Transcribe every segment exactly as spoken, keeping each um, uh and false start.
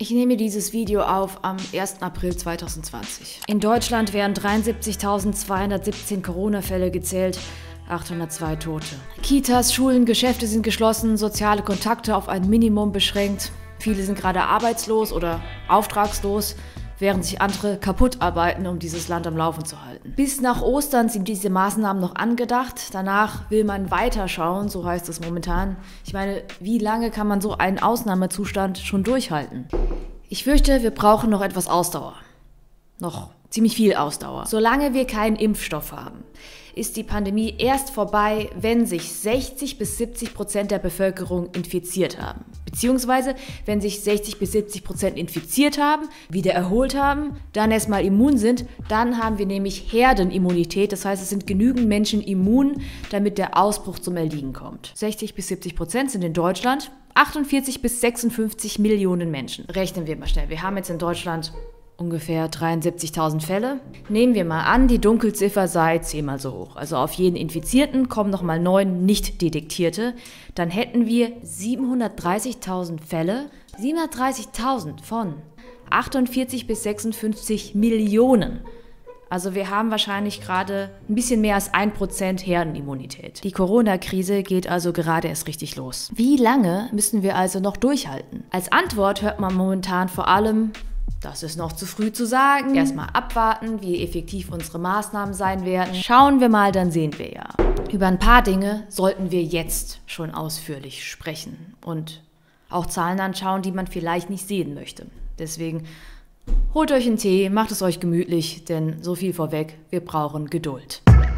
Ich nehme dieses Video auf am ersten April zweitausendzwanzig. In Deutschland werden dreiundsiebzigtausendzweihundertsiebzehn Corona-Fälle gezählt, achthundertzwei Tote. Kitas, Schulen, Geschäfte sind geschlossen, soziale Kontakte auf ein Minimum beschränkt. Viele sind gerade arbeitslos oder auftragslos, während sich andere kaputt arbeiten, um dieses Land am Laufen zu halten. Bis nach Ostern sind diese Maßnahmen noch angedacht. Danach will man weiterschauen, so heißt es momentan. Ich meine, wie lange kann man so einen Ausnahmezustand schon durchhalten? Ich fürchte, wir brauchen noch etwas Ausdauer. Noch ziemlich viel Ausdauer. Solange wir keinen Impfstoff haben, ist die Pandemie erst vorbei, wenn sich sechzig bis siebzig Prozent der Bevölkerung infiziert haben. Beziehungsweise, wenn sich sechzig bis siebzig Prozent infiziert haben, wieder erholt haben, dann erstmal immun sind, dann haben wir nämlich Herdenimmunität. Das heißt, es sind genügend Menschen immun, damit der Ausbruch zum Erliegen kommt. sechzig bis siebzig Prozent sind in Deutschland, achtundvierzig bis sechsundfünfzig Millionen Menschen. Rechnen wir mal schnell. Wir haben jetzt in Deutschland ungefähr dreiundsiebzigtausend Fälle. Nehmen wir mal an, die Dunkelziffer sei zehnmal so hoch. Also auf jeden Infizierten kommen nochmal neun Nicht-Detektierte. Dann hätten wir siebenhundertdreißigtausend Fälle. siebenhundertdreißigtausend von achtundvierzig bis sechsundfünfzig Millionen. Also wir haben wahrscheinlich gerade ein bisschen mehr als ein Prozent Herdenimmunität. Die Corona-Krise geht also gerade erst richtig los. Wie lange müssen wir also noch durchhalten? Als Antwort hört man momentan vor allem: Das ist noch zu früh zu sagen. Erstmal abwarten, wie effektiv unsere Maßnahmen sein werden. Schauen wir mal, dann sehen wir ja. Über ein paar Dinge sollten wir jetzt schon ausführlich sprechen und auch Zahlen anschauen, die man vielleicht nicht sehen möchte. Deswegen holt euch einen Tee, macht es euch gemütlich, denn so viel vorweg, wir brauchen Geduld.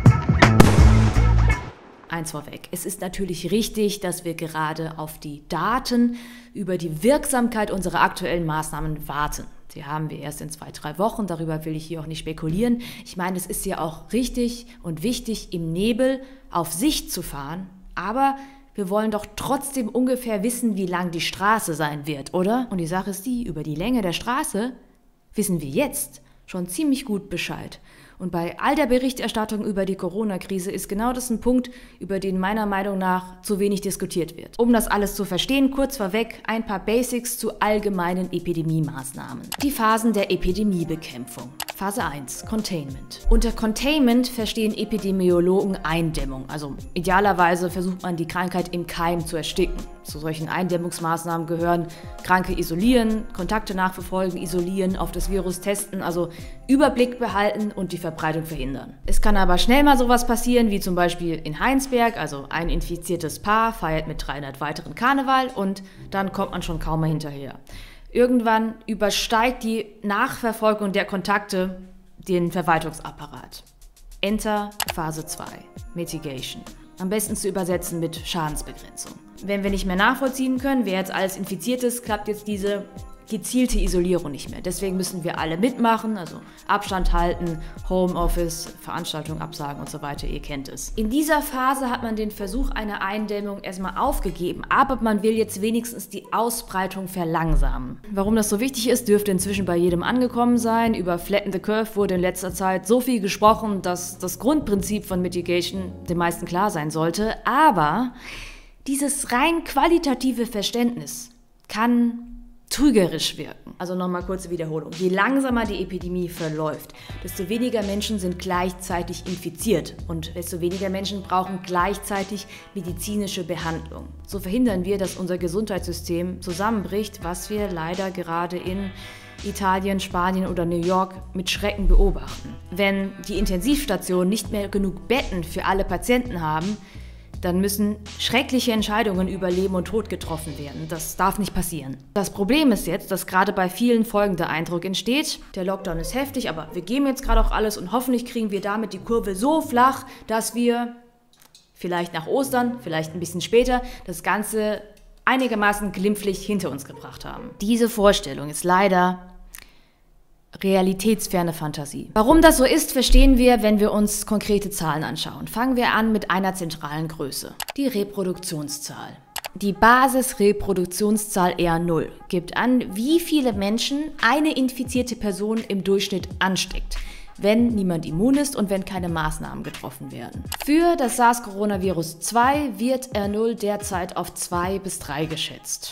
Eins vorweg, es ist natürlich richtig, dass wir gerade auf die Daten über die Wirksamkeit unserer aktuellen Maßnahmen warten. Die haben wir erst in zwei, drei Wochen, darüber will ich hier auch nicht spekulieren. Ich meine, es ist ja auch richtig und wichtig, im Nebel auf Sicht zu fahren, aber wir wollen doch trotzdem ungefähr wissen, wie lang die Straße sein wird, oder? Und die Sache ist die, über die Länge der Straße wissen wir jetzt schon ziemlich gut Bescheid. Und bei all der Berichterstattung über die Corona-Krise ist genau das ein Punkt, über den meiner Meinung nach zu wenig diskutiert wird. Um das alles zu verstehen, kurz vorweg ein paar Basics zu allgemeinen Epidemie-Maßnahmen. Die Phasen der Epidemiebekämpfung. Phase eins, Containment. Unter Containment verstehen Epidemiologen Eindämmung. Also idealerweise versucht man, die Krankheit im Keim zu ersticken. Zu solchen Eindämmungsmaßnahmen gehören Kranke isolieren, Kontakte nachverfolgen, isolieren, auf das Virus testen, also Überblick behalten und die Verbreitung verhindern. Es kann aber schnell mal sowas passieren, wie zum Beispiel in Heinsberg, also ein infiziertes Paar feiert mit dreihundert weiteren Karneval und dann kommt man schon kaum mehr hinterher. Irgendwann übersteigt die Nachverfolgung der Kontakte den Verwaltungsapparat. Enter Phase zwei, Mitigation. Am besten zu übersetzen mit Schadensbegrenzung. Wenn wir nicht mehr nachvollziehen können, wer jetzt alles infiziert ist, klappt jetzt diese gezielte Isolierung nicht mehr. Deswegen müssen wir alle mitmachen, also Abstand halten, Homeoffice, Veranstaltungen absagen und so weiter, ihr kennt es. In dieser Phase hat man den Versuch einer Eindämmung erstmal aufgegeben, aber man will jetzt wenigstens die Ausbreitung verlangsamen. Warum das so wichtig ist, dürfte inzwischen bei jedem angekommen sein. Über Flatten the Curve wurde in letzter Zeit so viel gesprochen, dass das Grundprinzip von Mitigation den meisten klar sein sollte, aber dieses rein qualitative Verständnis kann trügerisch wirken. Also nochmal kurze Wiederholung. Je langsamer die Epidemie verläuft, desto weniger Menschen sind gleichzeitig infiziert und desto weniger Menschen brauchen gleichzeitig medizinische Behandlung. So verhindern wir, dass unser Gesundheitssystem zusammenbricht, was wir leider gerade in Italien, Spanien oder New York mit Schrecken beobachten. Wenn die Intensivstationen nicht mehr genug Betten für alle Patienten haben, dann müssen schreckliche Entscheidungen über Leben und Tod getroffen werden. Das darf nicht passieren. Das Problem ist jetzt, dass gerade bei vielen folgender Eindruck entsteht: Der Lockdown ist heftig, aber wir geben jetzt gerade auch alles und hoffentlich kriegen wir damit die Kurve so flach, dass wir vielleicht nach Ostern, vielleicht ein bisschen später, das Ganze einigermaßen glimpflich hinter uns gebracht haben. Diese Vorstellung ist leider realitätsferne Fantasie. Warum das so ist, verstehen wir, wenn wir uns konkrete Zahlen anschauen. Fangen wir an mit einer zentralen Größe: die Reproduktionszahl. Die Basisreproduktionszahl R null gibt an, wie viele Menschen eine infizierte Person im Durchschnitt ansteckt, wenn niemand immun ist und wenn keine Maßnahmen getroffen werden. Für das SARS-Coronavirus zwei wird R null derzeit auf zwei bis drei geschätzt.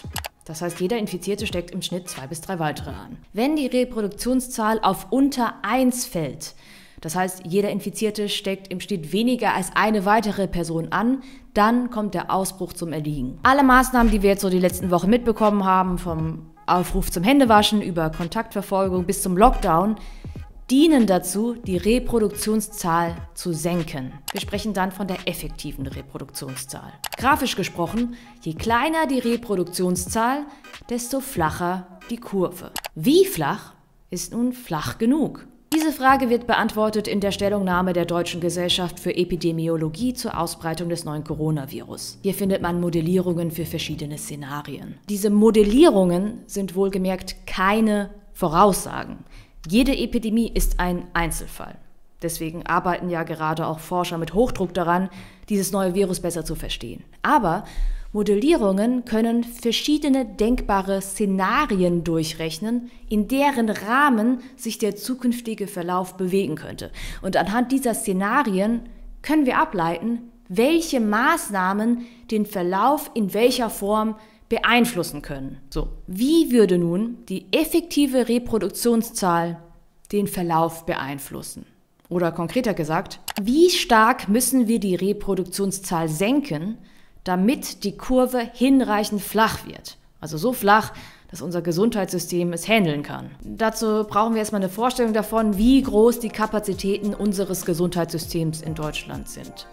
Das heißt, jeder Infizierte steckt im Schnitt zwei bis drei weitere an. Wenn die Reproduktionszahl auf unter eins fällt, das heißt, jeder Infizierte steckt im Schnitt weniger als eine weitere Person an, dann kommt der Ausbruch zum Erliegen. Alle Maßnahmen, die wir jetzt so die letzten Wochen mitbekommen haben, vom Aufruf zum Händewaschen über Kontaktverfolgung bis zum Lockdown, dienen dazu, die Reproduktionszahl zu senken. Wir sprechen dann von der effektiven Reproduktionszahl. Grafisch gesprochen, je kleiner die Reproduktionszahl, desto flacher die Kurve. Wie flach ist nun flach genug? Diese Frage wird beantwortet in der Stellungnahme der Deutschen Gesellschaft für Epidemiologie zur Ausbreitung des neuen Coronavirus. Hier findet man Modellierungen für verschiedene Szenarien. Diese Modellierungen sind wohlgemerkt keine Voraussagen. Jede Epidemie ist ein Einzelfall. Deswegen arbeiten ja gerade auch Forscher mit Hochdruck daran, dieses neue Virus besser zu verstehen. Aber Modellierungen können verschiedene denkbare Szenarien durchrechnen, in deren Rahmen sich der zukünftige Verlauf bewegen könnte. Und anhand dieser Szenarien können wir ableiten, welche Maßnahmen den Verlauf in welcher Form beeinflussen können. So, wie würde nun die effektive Reproduktionszahl den Verlauf beeinflussen? Oder konkreter gesagt, wie stark müssen wir die Reproduktionszahl senken, damit die Kurve hinreichend flach wird? Also so flach, dass unser Gesundheitssystem es handeln kann. Dazu brauchen wir erstmal eine Vorstellung davon, wie groß die Kapazitäten unseres Gesundheitssystems in Deutschland sind.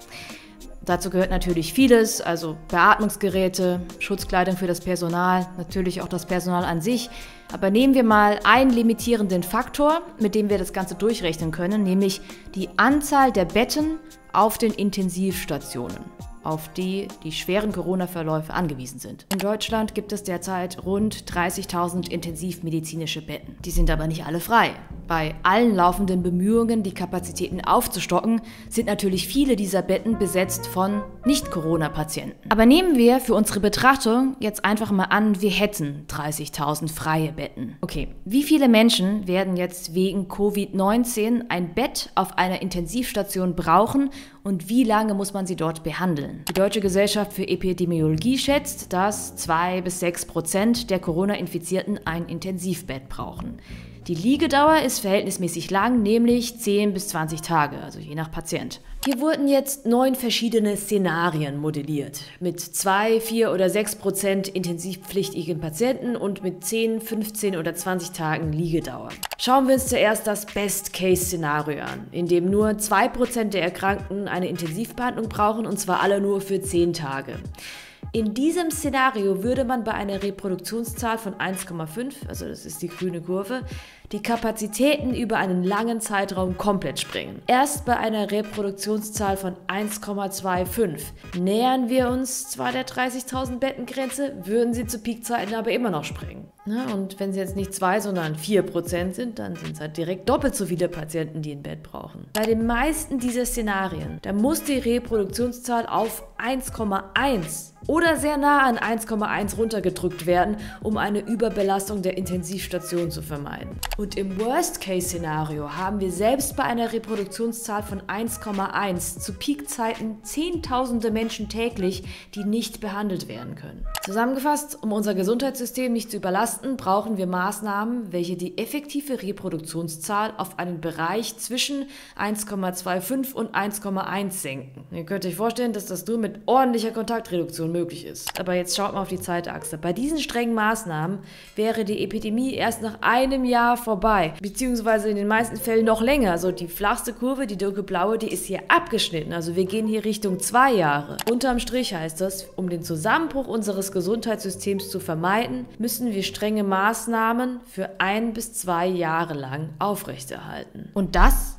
Dazu gehört natürlich vieles, also Beatmungsgeräte, Schutzkleidung für das Personal, natürlich auch das Personal an sich. Aber nehmen wir mal einen limitierenden Faktor, mit dem wir das Ganze durchrechnen können, nämlich die Anzahl der Betten auf den Intensivstationen, auf die die schweren Corona-Verläufe angewiesen sind. In Deutschland gibt es derzeit rund dreißigtausend intensivmedizinische Betten. Die sind aber nicht alle frei. Bei allen laufenden Bemühungen, die Kapazitäten aufzustocken, sind natürlich viele dieser Betten besetzt von Nicht-Corona-Patienten. Aber nehmen wir für unsere Betrachtung jetzt einfach mal an, wir hätten dreißigtausend freie Betten. Okay, wie viele Menschen werden jetzt wegen Covid neunzehn ein Bett auf einer Intensivstation brauchen und wie lange muss man sie dort behandeln? Die Deutsche Gesellschaft für Epidemiologie schätzt, dass zwei bis sechs Prozent der Corona-Infizierten ein Intensivbett brauchen. Die Liegedauer ist verhältnismäßig lang, nämlich zehn bis zwanzig Tage, also je nach Patient. Hier wurden jetzt neun verschiedene Szenarien modelliert, mit zwei, vier oder sechs Prozent intensivpflichtigen Patienten und mit zehn, fünfzehn oder zwanzig Tagen Liegedauer. Schauen wir uns zuerst das Best-Case-Szenario an, in dem nur zwei Prozent der Erkrankten eine Intensivbehandlung brauchen, und zwar alle nur für zehn Tage. In diesem Szenario würde man bei einer Reproduktionszahl von eins Komma fünf, also das ist die grüne Kurve, die Kapazitäten über einen langen Zeitraum komplett sprengen. Erst bei einer Reproduktionszahl von eins Komma fünfundzwanzig nähern wir uns zwar der dreißigtausend Bettengrenze, würden sie zu Peakzeiten aber immer noch sprengen. Ja, und wenn sie jetzt nicht zwei, sondern vier Prozent sind, dann sind es halt direkt doppelt so viele Patienten, die ein Bett brauchen. Bei den meisten dieser Szenarien, da muss die Reproduktionszahl auf eins Komma eins oder sehr nah an eins Komma eins runtergedrückt werden, um eine Überbelastung der Intensivstation zu vermeiden. Und im Worst-Case-Szenario haben wir selbst bei einer Reproduktionszahl von eins Komma eins zu Peakzeiten Zehntausende Menschen täglich, die nicht behandelt werden können. Zusammengefasst, um unser Gesundheitssystem nicht zu überlasten, brauchen wir Maßnahmen, welche die effektive Reproduktionszahl auf einen Bereich zwischen eins Komma fünfundzwanzig und eins Komma eins senken. Ihr könnt euch vorstellen, dass das nur mit ordentlicher Kontaktreduktion möglich ist. Aber jetzt schaut mal auf die Zeitachse. Bei diesen strengen Maßnahmen wäre die Epidemie erst nach einem Jahr vorbei, beziehungsweise in den meisten Fällen noch länger. Also die flachste Kurve, die dunkelblaue, die ist hier abgeschnitten. Also wir gehen hier Richtung zwei Jahre. Unterm Strich heißt das, um den Zusammenbruch unseres Gesundheitssystems zu vermeiden, müssen wir strenge Maßnahmen für ein bis zwei Jahre lang aufrechterhalten. Und das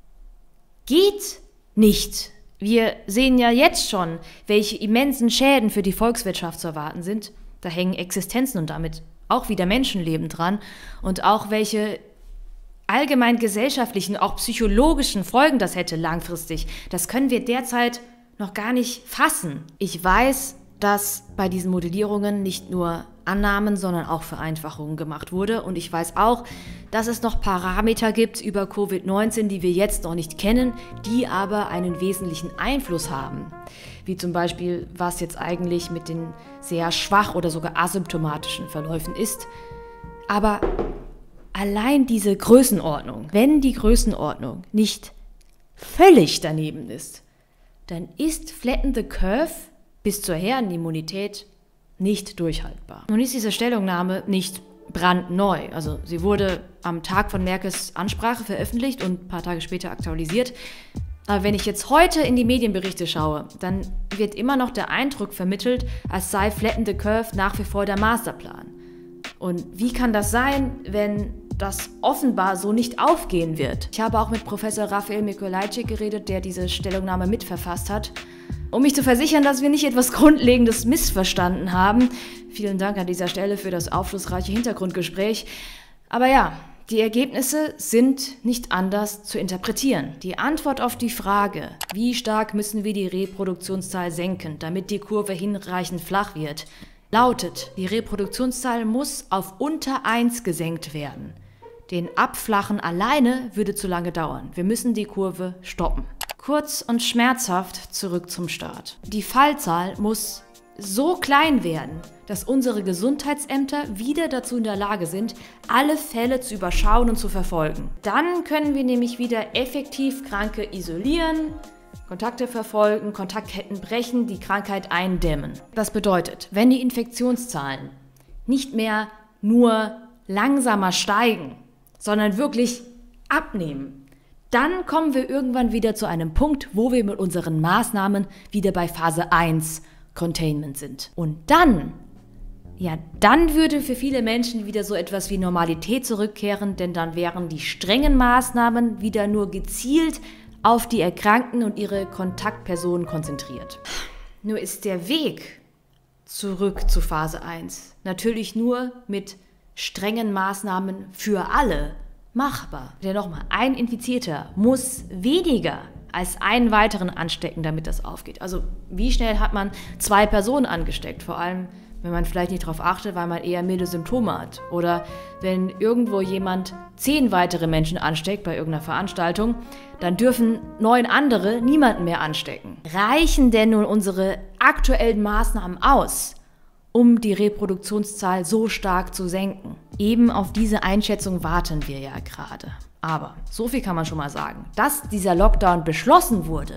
geht nicht. Wir sehen ja jetzt schon, welche immensen Schäden für die Volkswirtschaft zu erwarten sind. Da hängen Existenzen und damit auch wieder Menschenleben dran und auch welche allgemein gesellschaftlichen, auch psychologischen Folgen das hätte langfristig. Das können wir derzeit noch gar nicht fassen. Ich weiß, dass bei diesen Modellierungen nicht nur Annahmen, sondern auch Vereinfachungen gemacht wurde. Und ich weiß auch, dass es noch Parameter gibt über Covid neunzehn, die wir jetzt noch nicht kennen, die aber einen wesentlichen Einfluss haben. Wie zum Beispiel, was jetzt eigentlich mit den sehr schwach oder sogar asymptomatischen Verläufen ist. Aber allein diese Größenordnung, wenn die Größenordnung nicht völlig daneben ist, dann ist Flatten the Curve bis zur Herdenimmunität nicht durchhaltbar. Nun ist diese Stellungnahme nicht brandneu. Also sie wurde am Tag von Merkels Ansprache veröffentlicht und ein paar Tage später aktualisiert. Aber wenn ich jetzt heute in die Medienberichte schaue, dann wird immer noch der Eindruck vermittelt, als sei Flatten the Curve nach wie vor der Masterplan. Und wie kann das sein, wenn das offenbar so nicht aufgehen wird? Ich habe auch mit Professor Raphael Mikolajczyk geredet, der diese Stellungnahme mitverfasst hat, um mich zu versichern, dass wir nicht etwas Grundlegendes missverstanden haben. Vielen Dank an dieser Stelle für das aufschlussreiche Hintergrundgespräch. Aber ja, die Ergebnisse sind nicht anders zu interpretieren. Die Antwort auf die Frage, wie stark müssen wir die Reproduktionszahl senken, damit die Kurve hinreichend flach wird, lautet, die Reproduktionszahl muss auf unter eins gesenkt werden. Den Abflachen alleine würde zu lange dauern. Wir müssen die Kurve stoppen. Kurz und schmerzhaft zurück zum Start. Die Fallzahl muss so klein werden, dass unsere Gesundheitsämter wieder dazu in der Lage sind, alle Fälle zu überschauen und zu verfolgen. Dann können wir nämlich wieder effektiv Kranke isolieren, Kontakte verfolgen, Kontaktketten brechen, die Krankheit eindämmen. Das bedeutet, wenn die Infektionszahlen nicht mehr nur langsamer steigen, sondern wirklich abnehmen, dann kommen wir irgendwann wieder zu einem Punkt, wo wir mit unseren Maßnahmen wieder bei Phase eins Containment sind. Und dann, ja, dann würde für viele Menschen wieder so etwas wie Normalität zurückkehren, denn dann wären die strengen Maßnahmen wieder nur gezielt auf die Erkrankten und ihre Kontaktpersonen konzentriert. Nur ist der Weg zurück zu Phase eins natürlich nur mit strengen Maßnahmen für alle machbar. Denn nochmal, ein Infizierter muss weniger als einen weiteren anstecken, damit das aufgeht. Also wie schnell hat man zwei Personen angesteckt? Vor allem, wenn man vielleicht nicht darauf achtet, weil man eher milde Symptome hat. Oder wenn irgendwo jemand zehn weitere Menschen ansteckt bei irgendeiner Veranstaltung, dann dürfen neun andere niemanden mehr anstecken. Reichen denn nun unsere aktuellen Maßnahmen aus, um die Reproduktionszahl so stark zu senken? Eben auf diese Einschätzung warten wir ja gerade. Aber so viel kann man schon mal sagen. Dass dieser Lockdown beschlossen wurde,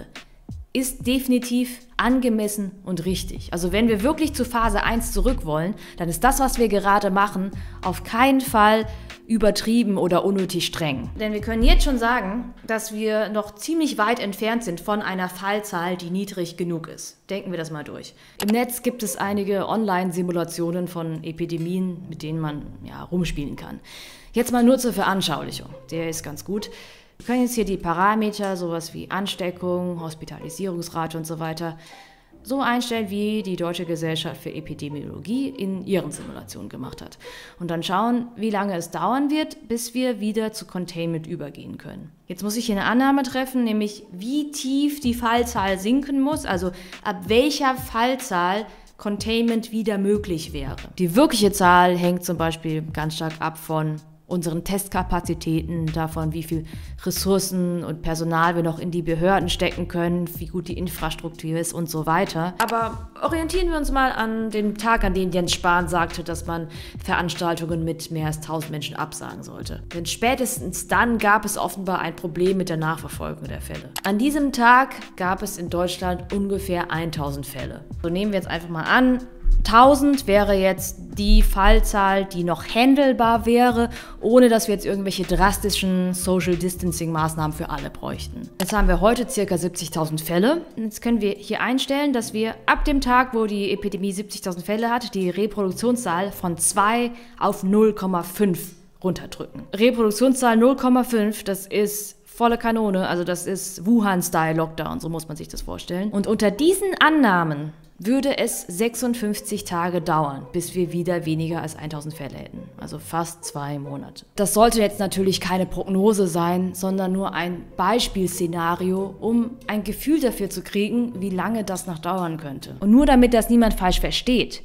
ist definitiv angemessen und richtig. Also wenn wir wirklich zu Phase eins zurück wollen, dann ist das, was wir gerade machen, auf keinen Fall übertrieben oder unnötig streng. Denn wir können jetzt schon sagen, dass wir noch ziemlich weit entfernt sind von einer Fallzahl, die niedrig genug ist. Denken wir das mal durch. Im Netz gibt es einige Online-Simulationen von Epidemien, mit denen man ja rumspielen kann. Jetzt mal nur zur Veranschaulichung. Der ist ganz gut. Wir können jetzt hier die Parameter, sowas wie Ansteckung, Hospitalisierungsrate und so weiter, so einstellen, wie die Deutsche Gesellschaft für Epidemiologie in ihren Simulationen gemacht hat. Und dann schauen, wie lange es dauern wird, bis wir wieder zu Containment übergehen können. Jetzt muss ich hier eine Annahme treffen, nämlich wie tief die Fallzahl sinken muss, also ab welcher Fallzahl Containment wieder möglich wäre. Die wirkliche Zahl hängt zum Beispiel ganz stark ab von unseren Testkapazitäten, davon, wie viel Ressourcen und Personal wir noch in die Behörden stecken können, wie gut die Infrastruktur ist und so weiter. Aber orientieren wir uns mal an den Tag, an dem Jens Spahn sagte, dass man Veranstaltungen mit mehr als tausend Menschen absagen sollte. Denn spätestens dann gab es offenbar ein Problem mit der Nachverfolgung der Fälle. An diesem Tag gab es in Deutschland ungefähr tausend Fälle. So nehmen wir jetzt einfach mal an, tausend wäre jetzt die Fallzahl, die noch handelbar wäre, ohne dass wir jetzt irgendwelche drastischen Social Distancing Maßnahmen für alle bräuchten. Jetzt haben wir heute ca. siebzigtausend Fälle. Jetzt können wir hier einstellen, dass wir ab dem Tag, wo die Epidemie siebzigtausend Fälle hat, die Reproduktionszahl von zwei auf null Komma fünf runterdrücken. Reproduktionszahl null Komma fünf, das ist volle Kanone, also das ist Wuhan-Style-Lockdown, so muss man sich das vorstellen. Und unter diesen Annahmen würde es sechsundfünfzig Tage dauern, bis wir wieder weniger als tausend Fälle hätten. Also fast zwei Monate. Das sollte jetzt natürlich keine Prognose sein, sondern nur ein Beispielszenario, um ein Gefühl dafür zu kriegen, wie lange das noch dauern könnte. Und nur damit das niemand falsch versteht.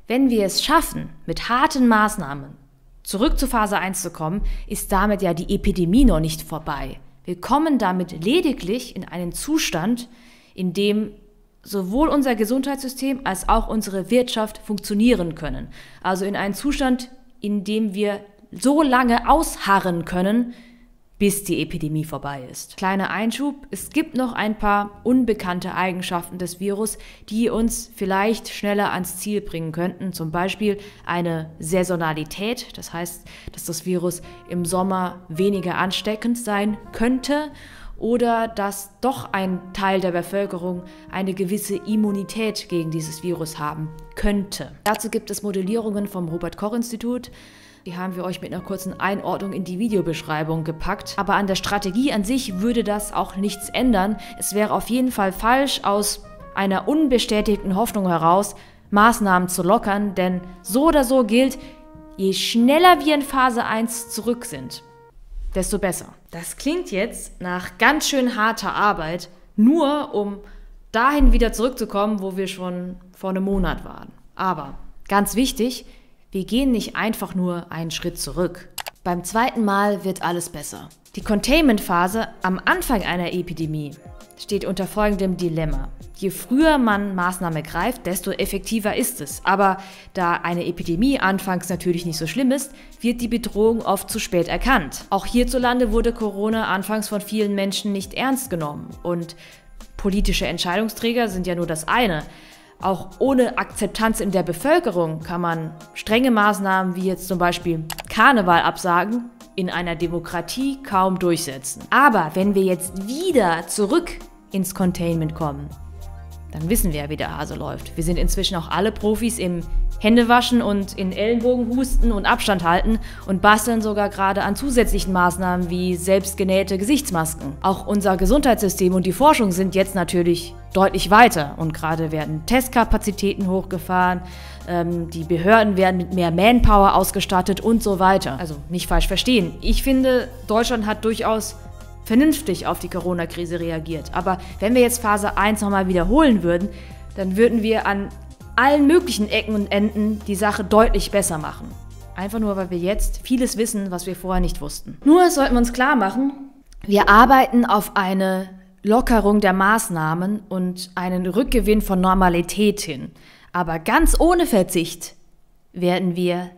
Wenn wir es schaffen, mit harten Maßnahmen zurück zu Phase eins zu kommen, ist damit ja die Epidemie noch nicht vorbei. Wir kommen damit lediglich in einen Zustand, in dem sowohl unser Gesundheitssystem als auch unsere Wirtschaft funktionieren können. Also in einen Zustand, in dem wir so lange ausharren können, bis die Epidemie vorbei ist. Kleiner Einschub, es gibt noch ein paar unbekannte Eigenschaften des Virus, die uns vielleicht schneller ans Ziel bringen könnten. Zum Beispiel eine Saisonalität, das heißt, dass das Virus im Sommer weniger ansteckend sein könnte oder dass doch ein Teil der Bevölkerung eine gewisse Immunität gegen dieses Virus haben könnte. Dazu gibt es Modellierungen vom Robert-Koch-Institut. Die haben wir euch mit einer kurzen Einordnung in die Videobeschreibung gepackt. Aber an der Strategie an sich würde das auch nichts ändern. Es wäre auf jeden Fall falsch, aus einer unbestätigten Hoffnung heraus Maßnahmen zu lockern, denn so oder so gilt, je schneller wir in Phase eins zurück sind, desto besser. Das klingt jetzt nach ganz schön harter Arbeit, nur um dahin wieder zurückzukommen, wo wir schon vor einem Monat waren. Aber ganz wichtig, wir gehen nicht einfach nur einen Schritt zurück. Beim zweiten Mal wird alles besser. Die Containment-Phase am Anfang einer Epidemie steht unter folgendem Dilemma. Je früher man Maßnahmen greift, desto effektiver ist es. Aber da eine Epidemie anfangs natürlich nicht so schlimm ist, wird die Bedrohung oft zu spät erkannt. Auch hierzulande wurde Corona anfangs von vielen Menschen nicht ernst genommen. Und politische Entscheidungsträger sind ja nur das eine. Auch ohne Akzeptanz in der Bevölkerung kann man strenge Maßnahmen wie jetzt zum Beispiel Karneval absagen, in einer Demokratie kaum durchsetzen. Aber wenn wir jetzt wieder zurück ins Containment kommen, dann wissen wir ja, wie der Hase läuft. Wir sind inzwischen auch alle Profis im Händewaschen und in Ellenbogen husten und Abstand halten und basteln sogar gerade an zusätzlichen Maßnahmen wie selbstgenähte Gesichtsmasken. Auch unser Gesundheitssystem und die Forschung sind jetzt natürlich deutlich weiter und gerade werden Testkapazitäten hochgefahren, ähm, die Behörden werden mit mehr Manpower ausgestattet und so weiter. Also nicht falsch verstehen. Ich finde, Deutschland hat durchaus vernünftig auf die Corona-Krise reagiert. Aber wenn wir jetzt Phase eins nochmal wiederholen würden, dann würden wir an allen möglichen Ecken und Enden die Sache deutlich besser machen. Einfach nur, weil wir jetzt vieles wissen, was wir vorher nicht wussten. Nur sollten wir uns klar machen, wir arbeiten auf eine Lockerung der Maßnahmen und einen Rückgewinn von Normalität hin. Aber ganz ohne Verzicht werden wir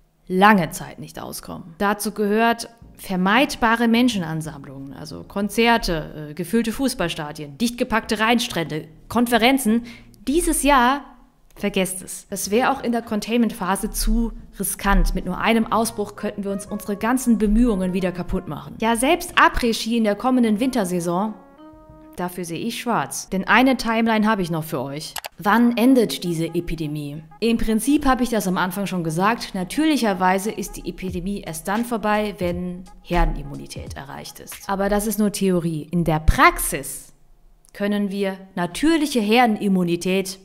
lange Zeit nicht auskommen. Dazu gehört vermeidbare Menschenansammlungen, also Konzerte, äh, gefüllte Fußballstadien, dicht gepackte Rheinstrände, Konferenzen. Dieses Jahr vergesst es. Das wäre auch in der Containment-Phase zu riskant. Mit nur einem Ausbruch könnten wir uns unsere ganzen Bemühungen wieder kaputt machen. Ja, selbst Après-Ski in der kommenden Wintersaison, dafür sehe ich schwarz. Denn eine Timeline habe ich noch für euch. Wann endet diese Epidemie? Im Prinzip habe ich das am Anfang schon gesagt. Natürlicherweise ist die Epidemie erst dann vorbei, wenn Herdenimmunität erreicht ist. Aber das ist nur Theorie. In der Praxis können wir natürliche Herdenimmunität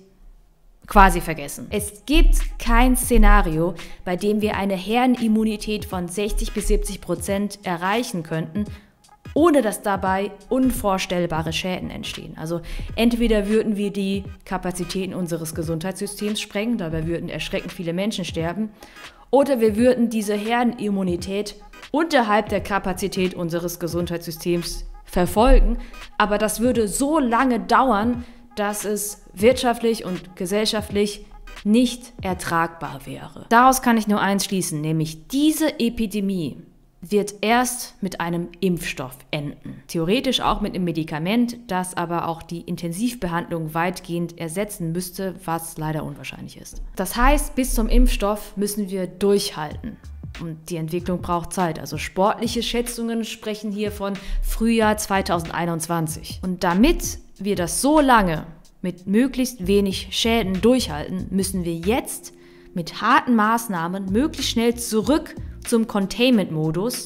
quasi vergessen. Es gibt kein Szenario, bei dem wir eine Herdenimmunität von sechzig bis siebzig Prozent erreichen könnten, ohne dass dabei unvorstellbare Schäden entstehen. Also entweder würden wir die Kapazitäten unseres Gesundheitssystems sprengen, dabei würden erschreckend viele Menschen sterben, oder wir würden diese Herdenimmunität unterhalb der Kapazität unseres Gesundheitssystems verfolgen, aber das würde so lange dauern, dass es wirtschaftlich und gesellschaftlich nicht ertragbar wäre. Daraus kann ich nur eins schließen, nämlich diese Epidemie wird erst mit einem Impfstoff enden. Theoretisch auch mit einem Medikament, das aber auch die Intensivbehandlung weitgehend ersetzen müsste, was leider unwahrscheinlich ist. Das heißt, bis zum Impfstoff müssen wir durchhalten. Und die Entwicklung braucht Zeit. Also sportliche Schätzungen sprechen hier von Frühjahr zweitausendeinundzwanzig. Und damit wir das so lange mit möglichst wenig Schäden durchhalten, müssen wir jetzt mit harten Maßnahmen möglichst schnell zurück zum Containment-Modus,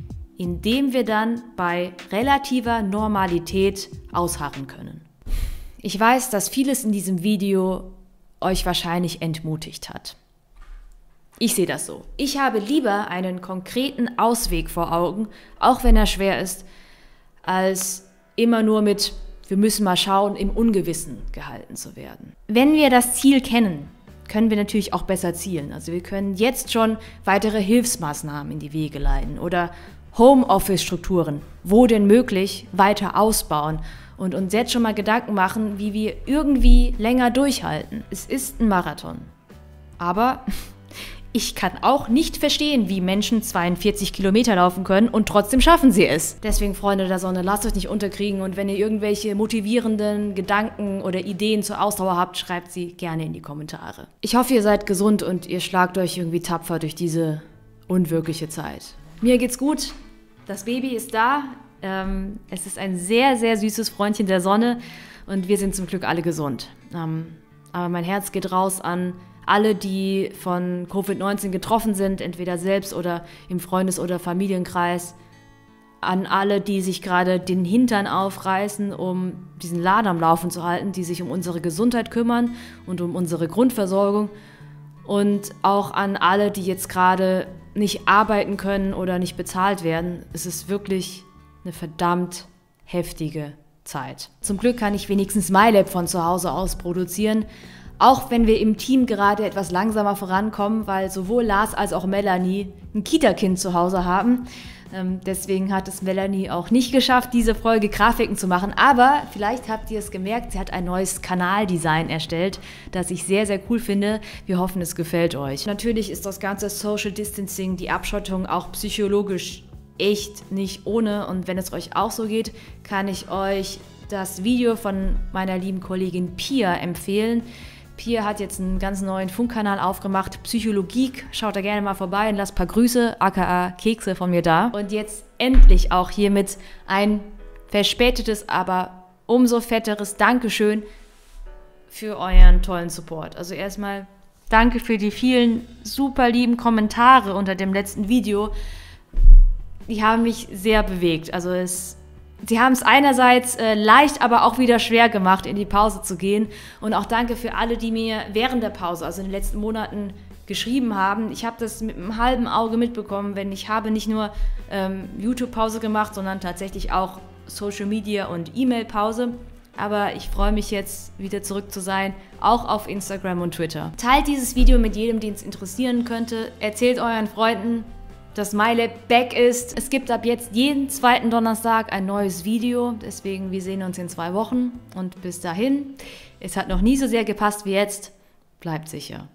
indem wir dann bei relativer Normalität ausharren können. Ich weiß, dass vieles in diesem Video euch wahrscheinlich entmutigt hat. Ich sehe das so. Ich habe lieber einen konkreten Ausweg vor Augen, auch wenn er schwer ist, als immer nur mit "wir müssen mal schauen" im Ungewissen gehalten zu werden. Wenn wir das Ziel kennen, können wir natürlich auch besser zielen. Also wir können jetzt schon weitere Hilfsmaßnahmen in die Wege leiten oder Homeoffice-Strukturen, wo denn möglich, weiter ausbauen und uns jetzt schon mal Gedanken machen, wie wir irgendwie länger durchhalten. Es ist ein Marathon. Aber ich kann auch nicht verstehen, wie Menschen zweiundvierzig Kilometer laufen können und trotzdem schaffen sie es. Deswegen, Freunde der Sonne, lasst euch nicht unterkriegen und wenn ihr irgendwelche motivierenden Gedanken oder Ideen zur Ausdauer habt, schreibt sie gerne in die Kommentare. Ich hoffe, ihr seid gesund und ihr schlagt euch irgendwie tapfer durch diese unwirkliche Zeit. Mir geht's gut, das Baby ist da, ähm, es ist ein sehr, sehr süßes Freundchen der Sonne und wir sind zum Glück alle gesund. Ähm, aber mein Herz geht raus an alle, die von Covid neunzehn getroffen sind, entweder selbst oder im Freundes- oder Familienkreis. An alle, die sich gerade den Hintern aufreißen, um diesen Laden am Laufen zu halten, die sich um unsere Gesundheit kümmern und um unsere Grundversorgung. Und auch an alle, die jetzt gerade nicht arbeiten können oder nicht bezahlt werden. Es ist wirklich eine verdammt heftige Zeit. Zum Glück kann ich wenigstens MyLab von zu Hause aus produzieren. Auch wenn wir im Team gerade etwas langsamer vorankommen, weil sowohl Lars als auch Melanie ein Kita-Kind zu Hause haben. Ähm, deswegen hat es Melanie auch nicht geschafft, diese Folge Grafiken zu machen. Aber vielleicht habt ihr es gemerkt, sie hat ein neues Kanaldesign erstellt, das ich sehr, sehr cool finde. Wir hoffen, es gefällt euch. Natürlich ist das ganze Social Distancing, die Abschottung auch psychologisch echt nicht ohne. Und wenn es euch auch so geht, kann ich euch das Video von meiner lieben Kollegin Pia empfehlen. Pia hat jetzt einen ganz neuen Funkkanal aufgemacht, Psychologie. Schaut da gerne mal vorbei und lasst ein paar Grüße, aka Kekse von mir da. Und jetzt endlich auch hiermit ein verspätetes, aber umso fetteres Dankeschön für euren tollen Support. Also erstmal danke für die vielen super lieben Kommentare unter dem letzten Video. Die haben mich sehr bewegt. Also es Sie haben es einerseits äh, leicht, aber auch wieder schwer gemacht, in die Pause zu gehen. Und auch danke für alle, die mir während der Pause, also in den letzten Monaten, geschrieben haben. Ich habe das mit einem halben Auge mitbekommen, wenn ich habe nicht nur ähm, YouTube-Pause gemacht, sondern tatsächlich auch Social Media und E-Mail-Pause. Aber ich freue mich jetzt, wieder zurück zu sein, auch auf Instagram und Twitter. Teilt dieses Video mit jedem, den es interessieren könnte. Erzählt euren Freunden, dass MyLab back ist. Es gibt ab jetzt jeden zweiten Donnerstag ein neues Video. Deswegen, wir sehen uns in zwei Wochen. Und bis dahin, es hat noch nie so sehr gepasst wie jetzt. Bleibt sicher.